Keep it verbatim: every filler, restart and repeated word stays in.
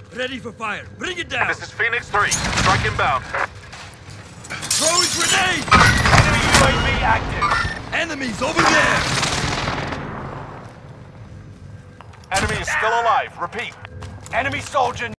Ready for fire. Bring it down. This is Phoenix three. Strike inbound. Throwing grenade! Enemy U A V active. Enemies over there! Enemy is still alive. Repeat. Enemy soldier